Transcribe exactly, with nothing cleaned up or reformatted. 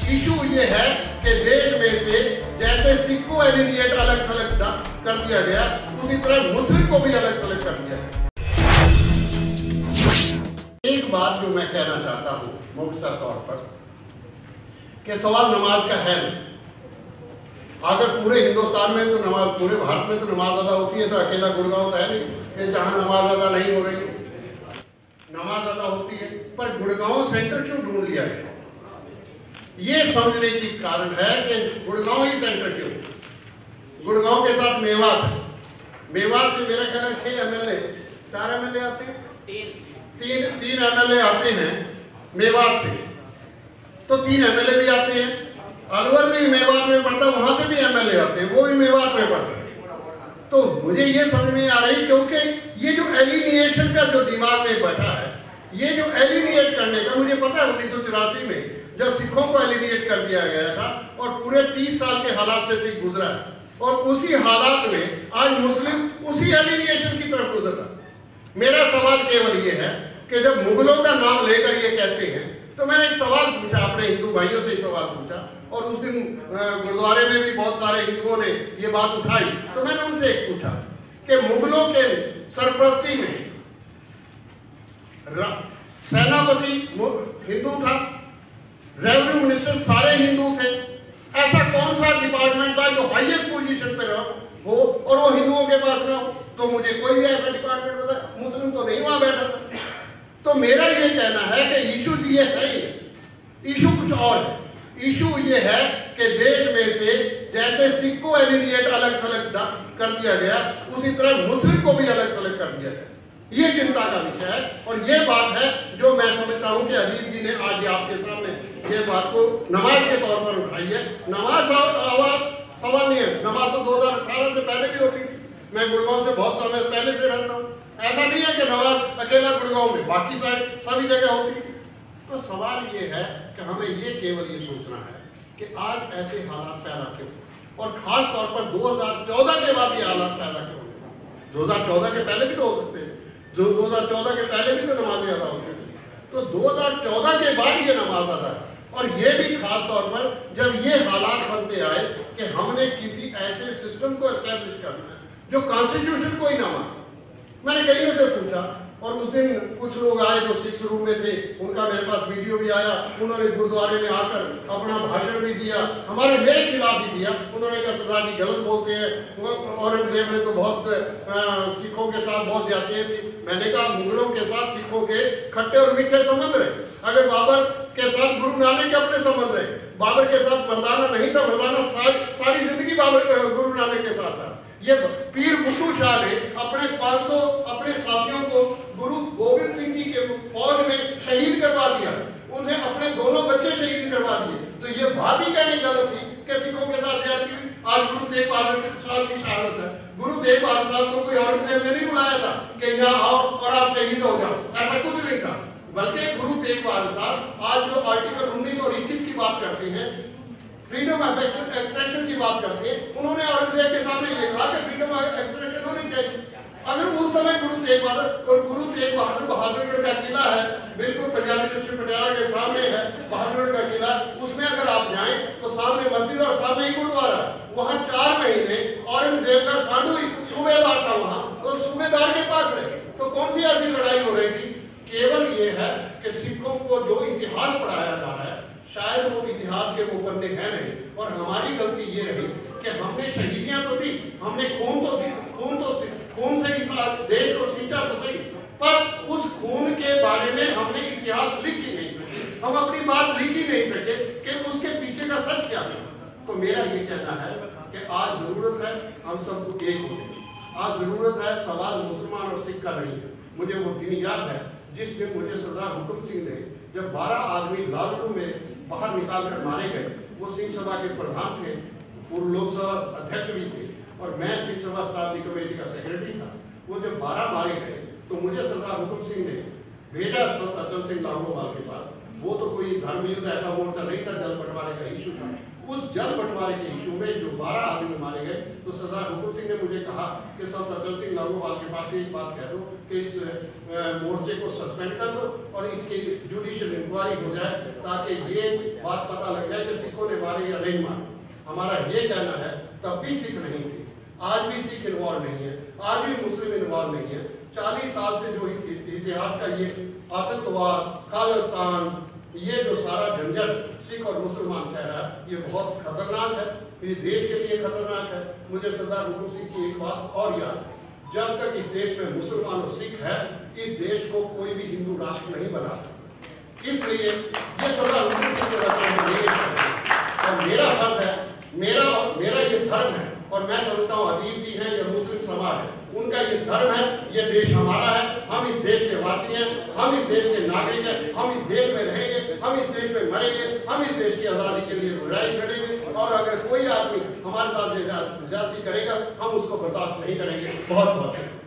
Issue ये है कि देश में से जैसे सिख को एलिनिएट अलग थलग कर दिया गया, उसी तरह मुस्लिम को भी अलग थलग कर दिया गया। एक बात जो मैं कहना चाहता हूं मुख्तसर तौर पर कि सवाल नमाज का है नहीं। अगर पूरे हिंदुस्तान में तो नमाज, पूरे भारत में तो नमाज अदा होती है, तो अकेला गुड़गांव तो है नहीं कि जहां नमाज अदा नहीं हो रही। नमाज अदा होती है, पर गुड़गांव सेंटर क्यों ढूंढ लिया गया? ये समझने की कारण है कि गुड़गांव ही सेंटर क्यों? गुड़गांव के साथ मेवात है। मेवात से मेरा ख्याल है छह एमएलए, चार एमएलए आते हैं, तीन तीन एमएलए आते हैं मेवात से, तो तीन एमएलए भी आते हैं। अलवर भी मेवात में पड़ता, वहां से भी एमएलए आते हैं, वो भी मेवात में पड़ता है। तो मुझे ये समझ में आ रही, क्योंकि ये जो एलिनिएशन का जो दिमाग में बैठा है, ये जो एलिनिएट करने का, मुझे पता है उन्नीस सौ चौरासी में जब सिखों को एलिनिएट कर दिया गया था और पूरे तीस साल के हालात से सिख गुजरा है, और उसी हालात में आज मुस्लिम उसी एलिनिएशन की तरफ गुजर रहा। मेरा सवाल केवल ये है कि जब मुगलों का नाम लेकर ये कहते हैं, तो मैंने एक सवाल पूछा, अपने हिंदू भाइयों से ही सवाल पूछा, और उस दिन गुरुद्वारे में भी बहुत सारे हिंदुओं ने ये बात उठाई। तो मैंने उनसे एक पूछा कि मुगलों के सरपरस्ती में सेनापति हिंदू था, रेवेन्यू मिनिस्टर सारे हिंदू थे, ऐसा कौन सा डिपार्टमेंट था जो हाईएस्ट पोजीशन पे रहो हो और वो हिंदुओं के पास रहो? तो मुझे कोई भी ऐसा डिपार्टमेंट पता, मुस्लिम तो नहीं वहां बैठा था। तो मेरा ये कहना है कि इशू ये है ही, इशू कुछ और है। इशू ये है कि देश में से जैसे सिख को एलिनिएट अलग थलग कर दिया गया, उसी तरह मुस्लिम को भी अलग थलग कर दिया गया। ये चिंता का विषय है, और ये बात है जो मैं समझता हूं कि अदीब जी ने आज आपके सामने ये बात को नमाज के तौर पर उठाई है। नमाज सवाल नहीं है, नमाज तो दो हजार अठारह से पहले भी होती थी। मैं गुड़गांव से बहुत समय पहले से रहता हूँ, ऐसा नहीं है कि नमाज अकेला गुड़गांव में, बाकी सारी सभी जगह होती थी। तो सवाल ये है कि हमें ये केवल ये सोचना है कि आज ऐसे हालात पैदा क्यों, और खास तौर पर दो हजार चौदह के बाद ये हालात पैदा क्यों हुए? दो हजार चौदह के पहले भी तो हो सकते हैं, जो दो हजार चौदह के पहले भी तो नमाजें अदा होती थी, तो दो हजार चौदह के बाद ये नमाज अदा है। और ये भी खास तौर पर जब ये हालात बनते आए कि हमने किसी ऐसे सिस्टम को एस्टैब्लिश करना है जो कॉन्स्टिट्यूशन को ही ना माने। मैंने कईयों से पूछा, और उस दिन कुछ लोग आए जो सिक्स रूम में थे, उनका मेरे पास वीडियो भी आया, उन्होंने गुरुद्वारे में आकर अपना भाषण भी दिया, हमारे मेरे खिलाफ भी दिया। उन्होंने कहा सरदार जी गलत बोलते हैं, औरंगजेब ने तो बहुत सिखों के साथ बहुत ज्यादतियां की। मैंने कहा मुगलों के साथ सिखों के खट्टे और मीठे संबंध रहे। अगर बाबर के साथ गुरु नानक के अपने संबंध रहे, बाबर के साथ मर्दाना नहीं था, मर्दाना सारी जिंदगी बाबर गुरु नानक के साथ था। ये पीर बुद्धू शाह ने अपने पाँच सौ अपने साथियों को गुरु गोविंद सिंह जी के फौज में शहीद करवा दिया, उन्हें अपने दोनों बच्चे शहीद करवा दिए। तो ये बात ही कहनी गलत थी कि सिखों के साथ ज्यादती हुई। आज गुरु तेग बहादुर साहब की शहादत है। गुरु तेग बहादुर साहब को कोई औरंगजेब ने नहीं बुलाया था कि यहाँ आओ और आप शहीद हो जाओ, ऐसा कुछ नहीं था। बल्कि गुरु तेग बहादुर साहब आज जो आर्टिकल उन्नीस और इक्कीस की बात करते हैं, फ्रीडम ऑफ एक्सप्रेशन की बात करते हैं, उन्होंने औरंगजेब के सामने ये कहा कि फ्रीडम ऑफ एक्सप्रेशन होनी चाहिए। अगर उस समय गुरु तेग बहादुर, और गुरु तेग बहादुर बहादुरगढ़ का किला है, बिल्कुल पंजाब यूनिवर्सिटी पटियाला के सामने है बहादुरगढ़ का किला, उसमें अगर आप जाएं तो सामने मस्जिद और सामने ही गुरुद्वारा। वहां चार महीने औरंगजेब का सांडू सूबेदार था वहां, और सूबेदार के पास रहे। तो कौन सी ऐसी लड़ाई हो रही थी? केवल ये है कि सिखों को जो इतिहास पढ़ाया जा रहा है, शायद वो इतिहास के वो पन्ने हैं नहीं। और हमारी गलती ये रही कि हमने शहीदियां तो दी, हमने खून तो दी, खून तो खून से इस देश को सींचा तो सही, पर उस खून के बारे में हमने इतिहास लिख ही नहीं सके, हम अपनी बात लिख ही नहीं सके कि उसके पीछे का सच क्या है। तो मेरा ये कहना है कि आज जरूरत है हम सबको एक हो। आज जरूरत है, सवाल मुसलमान और सिख का नहीं है। मुझे वो दिन याद है जिस दिन मुझे सरदार हुकुम सिंह ने, जब बारह आदमी लालटू में बाहर निकाल कर मारे गए, वो सिंह सभा के प्रधान थे, पूर्व लोकसभा अध्यक्ष भी थे, और मैं सिंह सभा शताब्दी कमेटी का सेक्रेटरी था। वो जब बारह मारे गए तो मुझे सरदार हुकुम सिंह ने भेजा संत अचल सिंह लाहौरवाल के पास। वो तो कोई धर्म युद्ध ऐसा मोर्चा नहीं था, जल बंटवारे का इशू था। उस जल बंटवारे के इशू में जो बारह आदमी मारे गए, तो सरदार हुकुम सिंह ने मुझे कहा कि संत अचल सिंह लाहौरवाल के पास एक बात कह दो कि इस मोर्चे को सस्पेंड कर दो और इसकी जुडिशियल इंक्वायरी हो जाए, ताकि ये बात पता लग जाए कि मारे या नहीं मारे, हमारा ये कहना है तब भी सिख नहीं थे, आज भी सिख इन्वॉल्व नहीं है, आज भी मुस्लिम इन्वॉल्व नहीं है। चालीस साल से जो इतिहास का ये आतंकवाद, खालिस्तान, ये जो सारा झंझट सिख और मुसलमान सह रहा है, ये बहुत खतरनाक है, ये देश के लिए खतरनाक है। मुझे सरदार हुकुम सिंह की एक बात और याद है, जब तक इस देश में मुसलमान और सिख है, इस देश को कोई भी हिंदू राष्ट्र नहीं बना सकता। इसलिए ये सरदार हुकुम सिंह के बारे और मेरा फर्ज है, मेरा मेरा ये धर्म है, और मैं समझता हूँ अदीब जी हैं या मुस्लिम समाज है, उनका ये धर्म है, ये देश हमारा है, हम इस देश के वासी हैं, हम इस देश के नागरिक हैं, हम इस देश में रहेंगे, हम इस देश में मरेंगे, हम इस देश की आज़ादी के लिए लड़ाई लड़ेंगे, और अगर कोई आदमी हमारे साथ ज्यादती करेगा हम उसको बर्दाश्त नहीं करेंगे। बहुत बहुत